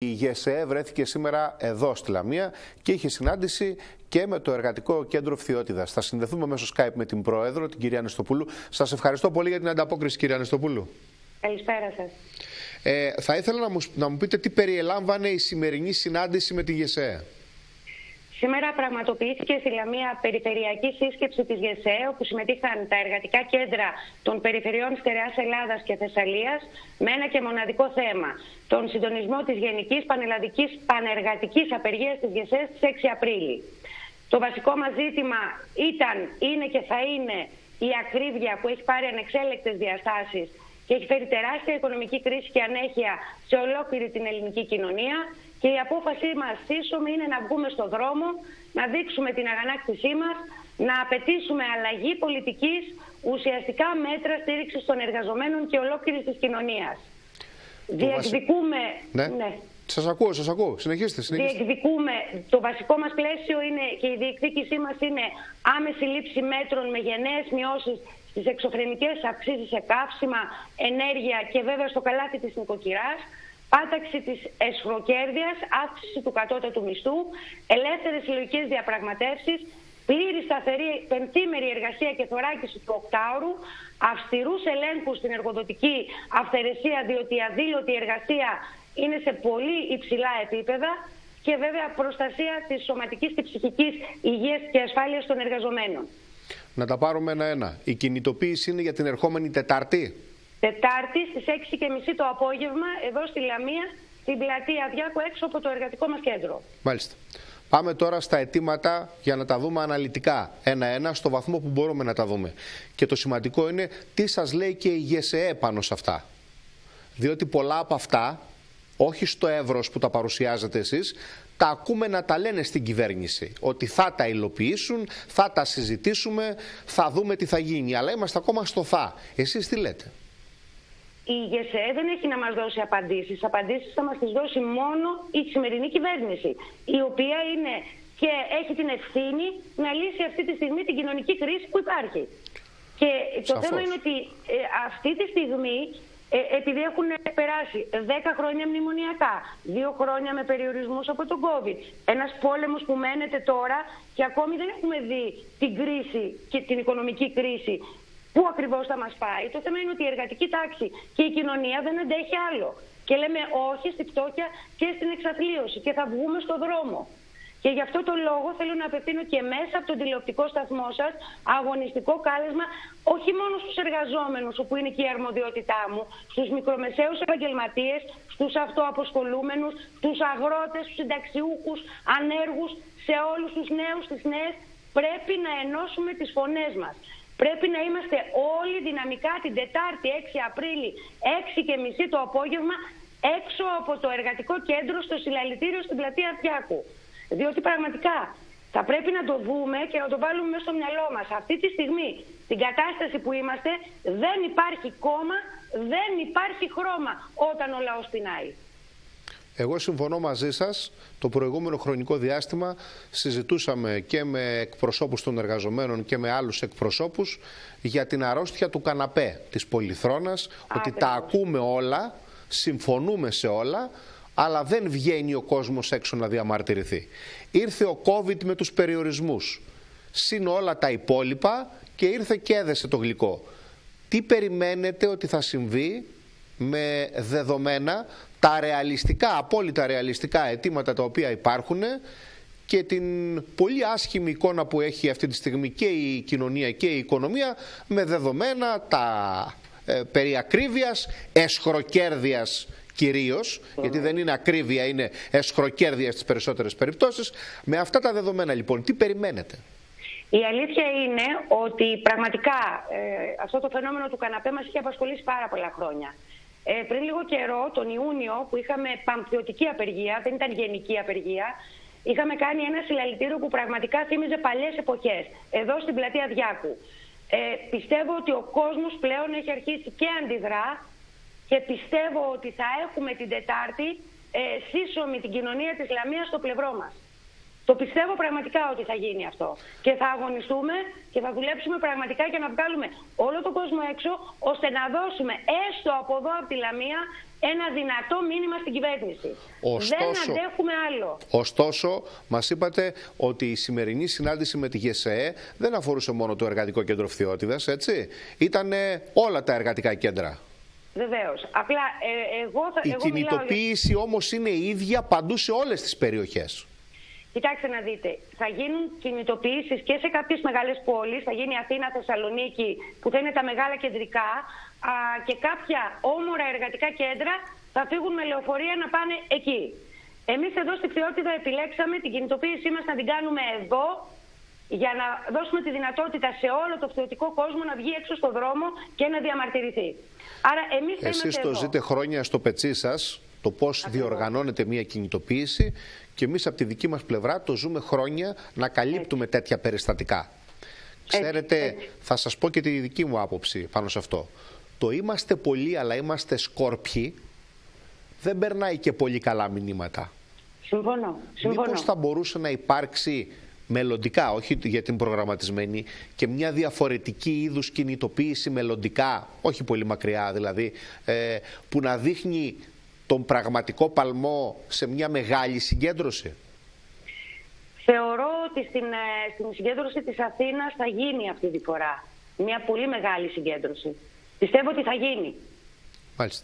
Η ΓΕΣΕ βρέθηκε σήμερα εδώ στη Λαμία και είχε συνάντηση και με το Εργατικό Κέντρο Φθιώτιδας. Θα συνδεθούμε μέσω Skype με την Πρόεδρο, την κυρία Ανεστοπούλου. Σας ευχαριστώ πολύ για την ανταπόκριση, κυρία Ανεστοπούλου. Καλησπέρα σας. Θα ήθελα να μου πείτε τι περιελάμβανε η σημερινή συνάντηση με τη ΓΕΣΕ. Σήμερα πραγματοποιήθηκε στη Λαμία περιφερειακή σύσκεψη της ΓΕΣΕ, όπου συμμετείχαν τα εργατικά κέντρα των περιφερειών Στερεάς Ελλάδας και Θεσσαλίας με ένα και μοναδικό θέμα, τον συντονισμό της Γενικής Πανελλαδικής Πανεργατικής Απεργίας της ΓΕΣΕ στις 6 Απρίλη. Το βασικό μας ζήτημα είναι και θα είναι η ακρίβεια που έχει πάρει ανεξέλεκτες διαστάσεις και έχει φέρει τεράστια οικονομική κρίση και ανέχεια σε ολόκληρη την ελληνική κοινωνία. Και η απόφασή μας σύσσωμη είναι να βγούμε στον δρόμο, να δείξουμε την αγανάκτησή μας, να απαιτήσουμε αλλαγή πολιτικής, ουσιαστικά μέτρα στήριξης των εργαζομένων και ολόκληρης της κοινωνίας. Διεκδικούμε... Ναι. Σας ακούω. Συνεχίστε. Διεκδικούμε. Το βασικό μας πλαίσιο είναι και η διεκδίκησή μας είναι άμεση λήψη μέτρων με γενναίες μειώσεις στις εξωφρενικές αυξήσεις σε καύσιμα, ενέργεια και βέβαια στο καλάθι της νοικοκυράς, πάταξη της εσχροκέρδειας, αύξηση του κατώτατου μισθού, ελεύθερες συλλογικές διαπραγματεύσεις, πλήρη σταθερή πενθήμερη εργασία και θωράκιση του οκτάωρου, αυστηρούς ελέγχους στην εργοδοτική αυθαιρεσία, διότι η αδήλωτη εργασία είναι σε πολύ υψηλά επίπεδα, και βέβαια προστασία της σωματικής και ψυχικής υγείας και ασφάλειας των εργαζομένων. Να τα πάρουμε ένα-ένα. Η κινητοποίηση είναι για την ερχόμενη Τετάρτη. Τετάρτη στις 6:30 το απόγευμα, εδώ στη Λαμία, στην πλατεία Διάκου, έξω από το εργατικό μας κέντρο. Μάλιστα. Πάμε τώρα στα αιτήματα για να τα δούμε αναλυτικά, ένα-ένα, στο βαθμό που μπορούμε να τα δούμε. Και το σημαντικό είναι τι σας λέει και η ΓΕΣΕ πάνω σε αυτά. Διότι πολλά από αυτά, όχι στο εύρος που τα παρουσιάζετε εσείς, τα ακούμε να τα λένε στην κυβέρνηση. Ότι θα τα υλοποιήσουν, θα τα συζητήσουμε, θα δούμε τι θα γίνει. Αλλά είμαστε ακόμα στο θα. Εσείς τι λέτε? Η ΓΕΣΕ δεν έχει να μας δώσει απαντήσεις. Απαντήσεις θα μας τις δώσει μόνο η σημερινή κυβέρνηση, η οποία είναι και έχει την ευθύνη να λύσει αυτή τη στιγμή την κοινωνική κρίση που υπάρχει. Και το θέμα είναι ότι αυτή τη στιγμή, επειδή έχουν περάσει 10 χρόνια μνημονιακά, 2 χρόνια με περιορισμούς από τον COVID, ένας πόλεμος που μένεται τώρα και ακόμη δεν έχουμε δει την κρίση και την οικονομική κρίση, πού ακριβώς θα μας πάει. Το θέμα είναι ότι η εργατική τάξη και η κοινωνία δεν αντέχει άλλο. Και λέμε όχι στη φτώχεια και στην εξαθλίωση και θα βγούμε στο δρόμο. Και γι' αυτό το λόγο θέλω να απευθύνω και μέσα από τον τηλεοπτικό σταθμό σας αγωνιστικό κάλεσμα, όχι μόνο στους εργαζόμενους, όπου είναι και η αρμοδιότητά μου, στους μικρομεσαίους επαγγελματίες, στους αυτοαποσχολούμενους, στους αγρότες, στους συνταξιούχους, ανέργους, σε όλους τους νέους, τις νέες. Πρέπει να ενώσουμε τις φωνές μας. Πρέπει να είμαστε όλοι δυναμικά την Τετάρτη 6 Απρίλη, 6:30 το απόγευμα, έξω από το εργατικό κέντρο στο συλλαλητήριο στην πλατεία Διάκου. Διότι πραγματικά θα πρέπει να το δούμε και να το βάλουμε μέσα στο μυαλό μας. Αυτή τη στιγμή, στην κατάσταση που είμαστε, δεν υπάρχει κόμμα, δεν υπάρχει χρώμα όταν ο λαός πεινάει. Εγώ συμφωνώ μαζί σας. Το προηγούμενο χρονικό διάστημα συζητούσαμε και με εκπροσώπους των εργαζομένων και με άλλους εκπροσώπους για την αρρώστια του καναπέ της πολυθρόνας, ότι τα ακούμε όλα, συμφωνούμε σε όλα, αλλά δεν βγαίνει ο κόσμος έξω να διαμαρτυρηθεί. Ήρθε ο COVID με τους περιορισμούς, συν όλα τα υπόλοιπα, και ήρθε και έδεσε το γλυκό. Τι περιμένετε ότι θα συμβεί με δεδομένα τα ρεαλιστικά, απόλυτα ρεαλιστικά αιτήματα τα οποία υπάρχουν και την πολύ άσχημη εικόνα που έχει αυτή τη στιγμή και η κοινωνία και η οικονομία, με δεδομένα τα περί ακρίβειας, εσχροκέρδειας κυρίως, γιατί δεν είναι ακρίβεια, είναι εσχροκέρδεια στις περισσότερες περιπτώσεις. Με αυτά τα δεδομένα λοιπόν, τι περιμένετε? Η αλήθεια είναι ότι πραγματικά αυτό το φαινόμενο του καναπέ μας είχε απασχολήσει πάρα πολλά χρόνια. Πριν λίγο καιρό, τον Ιούνιο, που είχαμε παμφιωτική απεργία, δεν ήταν γενική απεργία, είχαμε κάνει ένα συλλαλητήριο που πραγματικά θύμιζε παλιές εποχές, εδώ στην πλατεία Διάκου. Πιστεύω ότι ο κόσμος πλέον έχει αρχίσει και αντιδρά, και πιστεύω ότι θα έχουμε την Τετάρτη σύσσωμη την κοινωνία της Λαμίας στο πλευρό μας. Το πιστεύω πραγματικά ότι θα γίνει αυτό. Και θα αγωνιστούμε και θα δουλέψουμε πραγματικά για να βγάλουμε όλο τον κόσμο έξω, ώστε να δώσουμε έστω από εδώ, από τη Λαμία, ένα δυνατό μήνυμα στην κυβέρνηση. Δεν αντέχουμε άλλο. Ωστόσο, μας είπατε ότι η σημερινή συνάντηση με τη ΓΕΣΕΕ δεν αφορούσε μόνο το Εργατικό Κέντρο Φθιώτιδας, έτσι. Ήτανε όλα τα εργατικά κέντρα. Βεβαίως. Απλά η κινητοποίηση όμως είναι η ίδια παντού σε όλες τις περιοχές. Κοιτάξτε να δείτε, θα γίνουν κινητοποιήσεις και σε κάποιες μεγάλες πόλεις, θα γίνει Αθήνα, Θεσσαλονίκη, που θα είναι τα μεγάλα κεντρικά, και κάποια όμορα εργατικά κέντρα θα φύγουν με λεωφορεία να πάνε εκεί. Εμείς εδώ στη Φθιώτιδα επιλέξαμε την κινητοποίησή μας να την κάνουμε εδώ, για να δώσουμε τη δυνατότητα σε όλο το φθιωτικό κόσμο να βγει έξω στον δρόμο και να διαμαρτυρηθεί. Άρα εμείς θα είμαστε εδώ. Εσείς το ζείτε χρόνια στο πετσί σας, το πώς διοργανώνεται μια κινητοποίηση, και εμείς από τη δική μας πλευρά το ζούμε χρόνια να καλύπτουμε τέτοια περιστατικά. Ξέρετε, θα σας πω και τη δική μου άποψη πάνω σε αυτό. Το είμαστε πολλοί αλλά είμαστε σκόρπιοι δεν περνάει και πολύ καλά μηνύματα. Συμφωνώ. Μήπως θα μπορούσε να υπάρξει μελλοντικά, όχι για την προγραμματισμένη, και μια διαφορετική είδους κινητοποίηση μελλοντικά, όχι πολύ μακριά δηλαδή, που να δείχνει τον πραγματικό παλμό σε μια μεγάλη συγκέντρωση? Θεωρώ ότι στην συγκέντρωση της Αθήνας θα γίνει αυτή τη φορά μια πολύ μεγάλη συγκέντρωση. Πιστεύω ότι θα γίνει. Μάλιστα.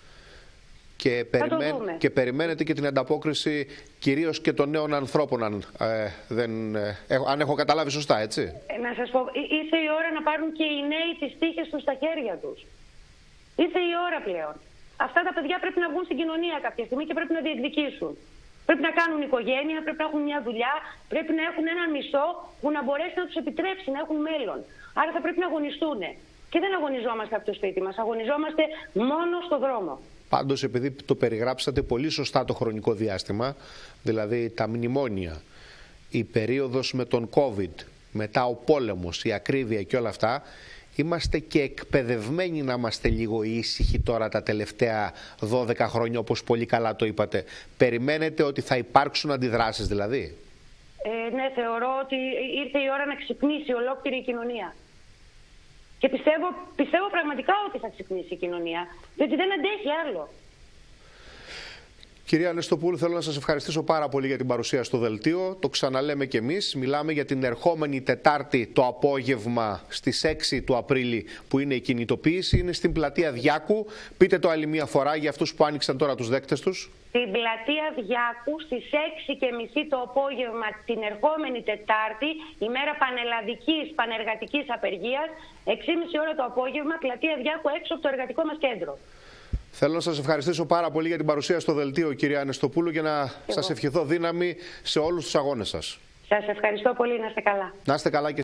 Και περιμένετε και την ανταπόκριση κυρίως και των νέων ανθρώπων, αν έχω καταλάβει σωστά, έτσι. Να σας πω, ήρθε η ώρα να πάρουν και οι νέοι τις τύχες τους στα χέρια τους. Ήρθε η ώρα πλέον. Αυτά τα παιδιά πρέπει να βγουν στην κοινωνία κάποια στιγμή και πρέπει να διεκδικήσουν. Πρέπει να κάνουν οικογένεια, πρέπει να έχουν μια δουλειά, πρέπει να έχουν έναν μισθό που να μπορέσει να τους επιτρέψει να έχουν μέλλον. Άρα θα πρέπει να αγωνιστούν. Και δεν αγωνιζόμαστε από το σπίτι μας, αγωνιζόμαστε μόνο στο δρόμο. Πάντως, επειδή το περιγράψατε πολύ σωστά το χρονικό διάστημα, δηλαδή τα μνημόνια, η περίοδος με τον COVID, μετά ο πόλεμος, η ακρίβεια και όλα αυτά, είμαστε και εκπαιδευμένοι να είμαστε λίγο ήσυχοι τώρα τα τελευταία 12 χρόνια, όπως πολύ καλά το είπατε. Περιμένετε ότι θα υπάρξουν αντιδράσεις δηλαδή? Ναι, θεωρώ ότι ήρθε η ώρα να ξυπνήσει ολόκληρη η κοινωνία. Και πιστεύω πραγματικά ότι θα ξυπνήσει η κοινωνία, διότι δεν αντέχει άλλο. Κυρία Ανεστοπούλου, θέλω να σας ευχαριστήσω πάρα πολύ για την παρουσία στο δελτίο. Το ξαναλέμε κι εμείς. Μιλάμε για την ερχόμενη Τετάρτη το απόγευμα στις 6 του Απρίλη που είναι η κινητοποίηση. Είναι στην πλατεία Διάκου. Πείτε το άλλη μία φορά για αυτούς που άνοιξαν τώρα τους δέκτες τους. Στην πλατεία Διάκου στις 6:30 το απόγευμα την ερχόμενη Τετάρτη, ημέρα πανελλαδικής πανεργατικής απεργίας, 6:30 ώρα το απόγευμα, πλατεία Διάκου έξω από το εργατικό μας κέντρο. Θέλω να σας ευχαριστήσω πάρα πολύ για την παρουσία στο δελτίο, κυρία Ανεστοπούλου, και να σας ευχηθώ δύναμη σε όλους τους αγώνες σας. Σας ευχαριστώ πολύ. Να είστε καλά. Να είστε καλά και